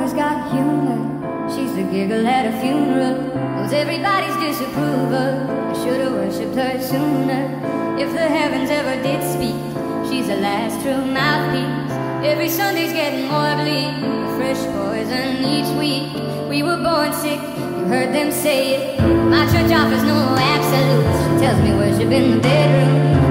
mama's got humor. She's the giggle at a funeral, knows everybody's disapproval. I should've worshipped her sooner. If the heavens ever did speak, she's the last true mouthpiece. Every Sunday's getting more bleak, fresh poison each week. We were born sick, you heard them say it. My church offers no absolutes. She tells me worship in the bedroom.